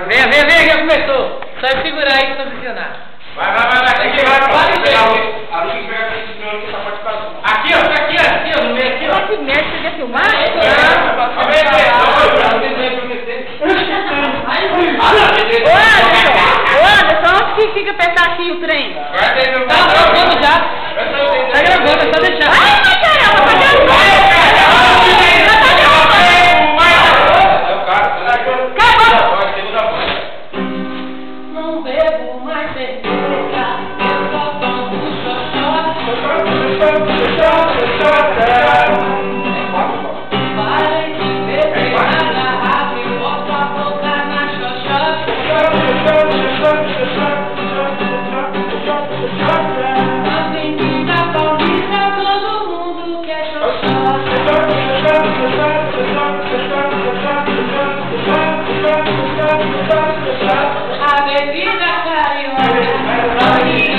Venha, venha, venha, já começou. Só segurar aí que posicionar. Vai. Aqui, vai. A Luca pega esse senhor que tá participando. Aqui, ó, no meio, aqui, ó. Que merda, você quer filmar? Ô, Anderson, onde que fica apertar aqui o trem? Guarda aí, meu Tá gravando já. Tá gravando, é só deixar. Ai, mas caramba, tá gravando. Não bebo mais cerveja, eu só tomo Parem de beber na garrafa e bota a boca na xoxota. Na Avenida Paulista todo mundo quer xoxota. A bebida carioca